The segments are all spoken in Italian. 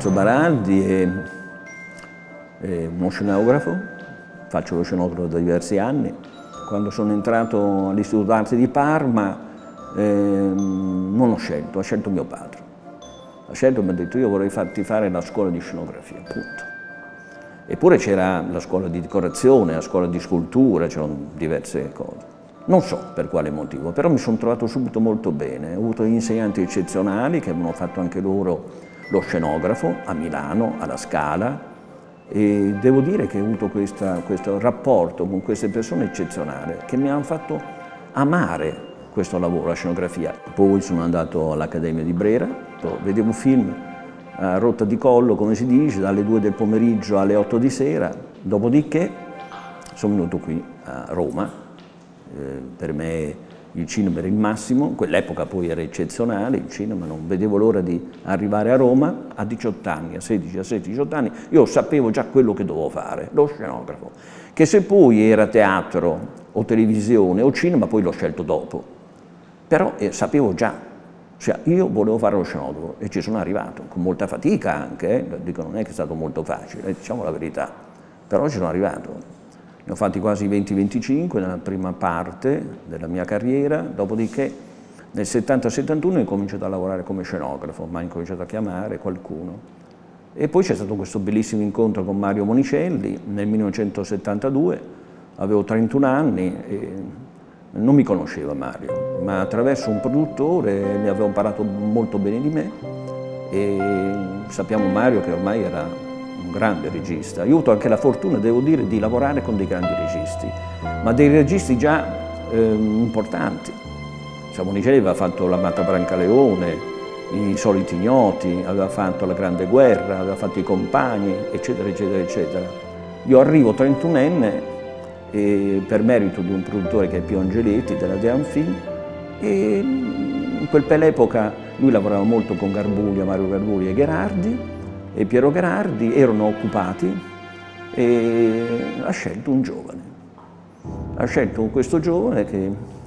Enzo Baraldi è uno scenografo, faccio lo scenografo da diversi anni. Quando sono entrato all'Istituto d'Arte di Parma non ho scelto, ha scelto mio padre. Ha scelto e mi ha detto: io vorrei farti fare la scuola di scenografia, punto. Eppure c'era la scuola di decorazione, la scuola di scultura, c'erano diverse cose. Non so per quale motivo, però mi sono trovato subito molto bene. Ho avuto insegnanti eccezionali che avevano fatto anche loro lo scenografo a Milano, alla Scala, e devo dire che ho avuto questo rapporto con queste persone eccezionali che mi hanno fatto amare questo lavoro, la scenografia. Poi sono andato all'Accademia di Brera, vedevo film a rotta di collo, come si dice, dalle 2 del pomeriggio alle 8 di sera, dopodiché sono venuto qui a Roma. Per me il cinema era il massimo, quell'epoca poi era eccezionale, il cinema, non vedevo l'ora di arrivare a Roma a 18 anni, a 16, a 17, 18 anni, io sapevo già quello che dovevo fare, lo scenografo, che se poi era teatro o televisione o cinema poi l'ho scelto dopo, però sapevo già, cioè io volevo fare lo scenografo e ci sono arrivato, con molta fatica anche, dico non è che è stato molto facile, diciamo la verità, però ci sono arrivato. Ne ho fatti quasi 20-25 nella prima parte della mia carriera, dopodiché nel 70-71 ho cominciato a lavorare come scenografo, mi ha incominciato a chiamare qualcuno. E poi c'è stato questo bellissimo incontro con Mario Monicelli nel 1972, avevo 31 anni e non mi conosceva Mario, ma attraverso un produttore mi aveva parlato molto bene di me e sappiamo Mario che ormai era un grande regista. Io ho avuto anche la fortuna, devo dire, di lavorare con dei grandi registi, ma dei registi già importanti. Monicelli aveva fatto La Matta Brancaleone, I Soliti Ignoti, aveva fatto La Grande Guerra, aveva fatto I Compagni, eccetera, eccetera, eccetera. Io arrivo 31enne per merito di un produttore che è Pio Angeletti, della Dean Film, e in quell'epoca lui lavorava molto con Garbuglia, Mario Garbuglia e Gherardi, e Piero Gherardi erano occupati e ha scelto un giovane. Ha scelto questo giovane che,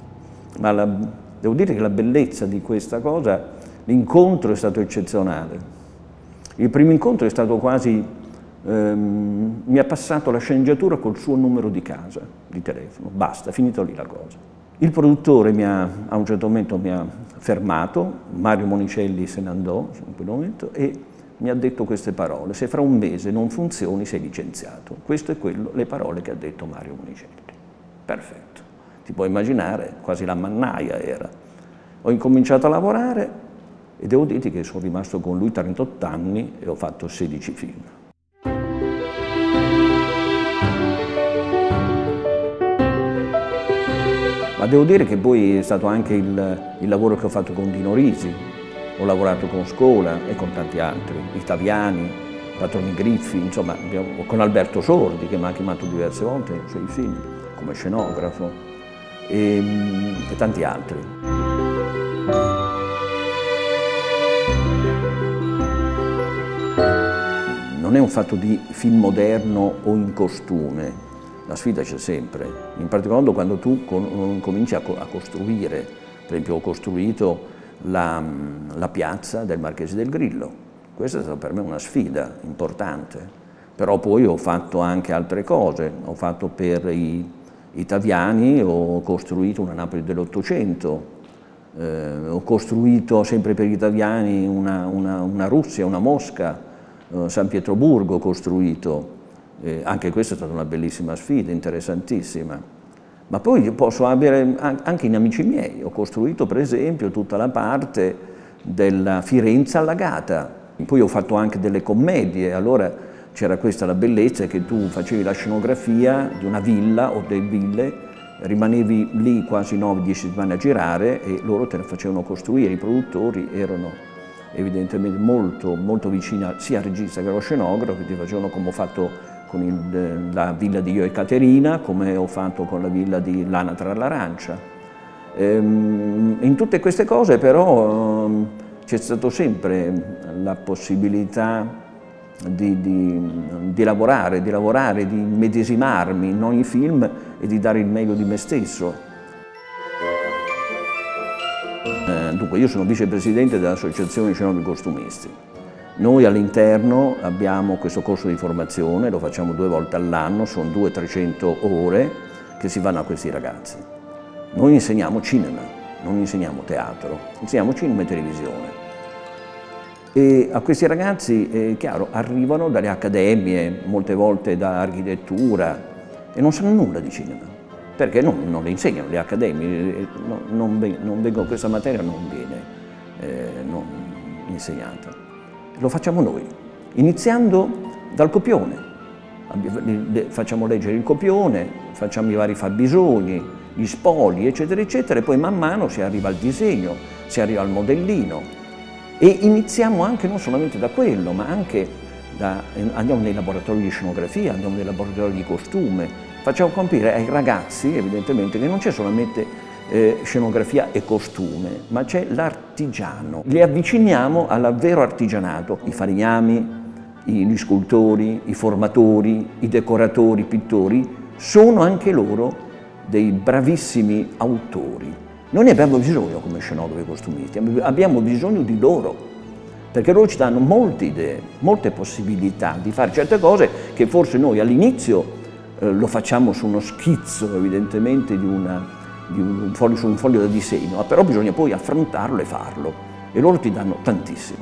devo dire che la bellezza di questa cosa, l'incontro è stato eccezionale. Il primo incontro è stato quasi, mi ha passato la sceneggiatura col suo numero di casa, di telefono, basta, finito lì la cosa. Il produttore a un certo momento mi ha fermato, Mario Monicelli se ne andò in quel momento e mi ha detto queste parole: se fra un mese non funzioni sei licenziato. Questo è le parole che ha detto Mario Monicelli. Perfetto, ti puoi immaginare, quasi la mannaia era. Ho incominciato a lavorare e devo dirti che sono rimasto con lui 38 anni e ho fatto 16 film. Ma devo dire che poi è stato anche il lavoro che ho fatto con Dino Risi. Ho lavorato con Scola e con tanti altri, Taviani, Patroni Griffi, insomma, con Alberto Sordi che mi ha chiamato diverse volte nei suoi film, come scenografo, e tanti altri. Non è un fatto di film moderno o in costume, la sfida c'è sempre, in particolare quando tu cominci a costruire. Per esempio ho costruito la piazza del Marchese del Grillo. Questa è stata per me una sfida importante, però poi ho fatto anche altre cose. Ho fatto per i Taviani, ho costruito una Napoli dell'Ottocento, ho costruito sempre per gli Taviani una Russia, una Mosca, San Pietroburgo ho costruito. Anche questa è stata una bellissima sfida, interessantissima. Ma poi posso avere anche in amici miei, ho costruito per esempio tutta la parte della Firenze allagata, poi ho fatto anche delle commedie, allora c'era questa la bellezza che tu facevi la scenografia di una villa o delle ville, rimanevi lì quasi 9-10 settimane a girare e loro te la facevano costruire, i produttori erano evidentemente molto vicini sia al regista che allo scenografo, che ti facevano come ho fatto con la villa di Io e Caterina, come ho fatto con la villa di L'Anatra all'Arancia. In tutte queste cose però c'è stata sempre la possibilità di lavorare, di medesimarmi in ogni film e di dare il meglio di me stesso. Dunque, io sono vicepresidente dell'Associazione Scenografi Costumisti Noi all'interno abbiamo questo corso di formazione, lo facciamo 2 volte all'anno, sono 200-300 ore che si vanno a questi ragazzi. Noi insegniamo cinema, non insegniamo teatro, insegniamo cinema e televisione. E a questi ragazzi, chiaro, arrivano dalle accademie, molte volte da architettura, e non sanno nulla di cinema, perché non le insegnano le accademie, questa materia non viene insegnata. Lo facciamo noi, iniziando dal copione. Facciamo leggere il copione, facciamo i vari fabbisogni, gli spogli, eccetera, eccetera, e poi man mano si arriva al disegno, si arriva al modellino. E iniziamo anche non solamente da quello, ma anche andiamo nei laboratori di scenografia, andiamo nei laboratori di costume, facciamo capire ai ragazzi, evidentemente, che non c'è solamente scenografia e costume, ma c'è l'artigiano. Li avviciniamo al vero artigianato, i falegnami, gli scultori, i formatori, i decoratori, i pittori, sono anche loro dei bravissimi autori. Noi ne abbiamo bisogno come scenografi e costumisti, abbiamo bisogno di loro, perché loro ci danno molte idee, molte possibilità di fare certe cose che forse noi all'inizio lo facciamo su uno schizzo, evidentemente, su un foglio da disegno, però bisogna poi affrontarlo e farlo, e loro ti danno tantissimo.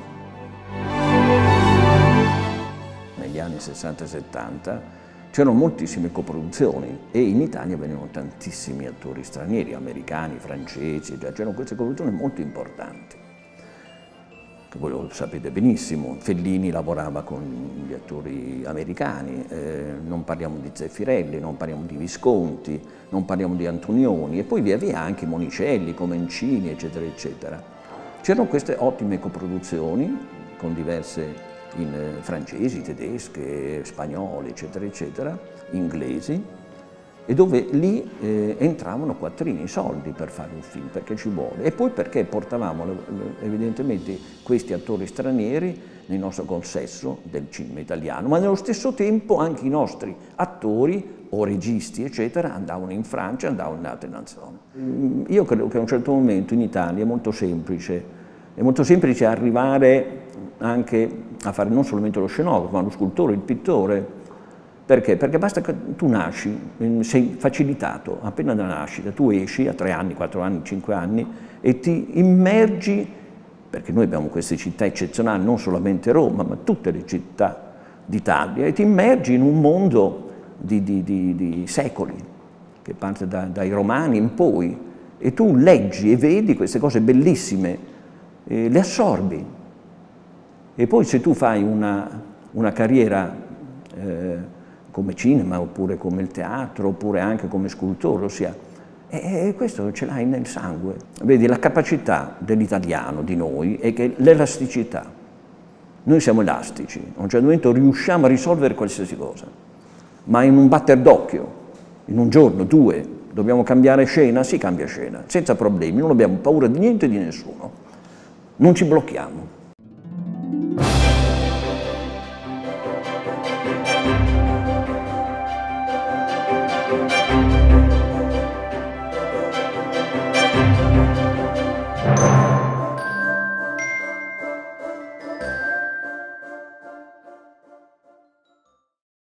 Negli anni 60 e 70 c'erano moltissime coproduzioni e in Italia venivano tantissimi attori stranieri, americani, francesi, c'erano queste coproduzioni molto importanti, che voi lo sapete benissimo. Fellini lavorava con gli attori americani, non parliamo di Zeffirelli, non parliamo di Visconti, non parliamo di Antonioni, e poi via via anche Monicelli, Comencini, eccetera, eccetera. C'erano queste ottime coproduzioni con diverse francesi, tedesche, spagnole, eccetera, eccetera, inglesi, e dove lì entravano quattrini, soldi per fare un film, perché ci vuole, e poi perché portavamo evidentemente questi attori stranieri nel nostro consesso del cinema italiano, ma nello stesso tempo anche i nostri attori o registi, eccetera, andavano in Francia, andavano in altre nazioni. Io credo che a un certo momento in Italia è molto semplice arrivare anche a fare non solamente lo scenografo, ma lo scultore, il pittore. Perché? Perché basta che tu nasci, sei facilitato, appena da nascita, tu esci a 3 anni, 4 anni, 5 anni e ti immergi, perché noi abbiamo queste città eccezionali, non solamente Roma, ma tutte le città d'Italia, e ti immergi in un mondo di secoli, che parte dai Romani in poi, e tu leggi e vedi queste cose bellissime, le assorbi. E poi se tu fai una carriera come cinema, oppure come il teatro, oppure anche come scultore, ossia, questo ce l'hai nel sangue. Vedi, la capacità dell'italiano, di noi, è che l'elasticità. Noi siamo elastici, a un certo momento riusciamo a risolvere qualsiasi cosa, ma in un batter d'occhio, in un giorno, 2, dobbiamo cambiare scena, si cambia scena, senza problemi, non abbiamo paura di niente e di nessuno, non ci blocchiamo.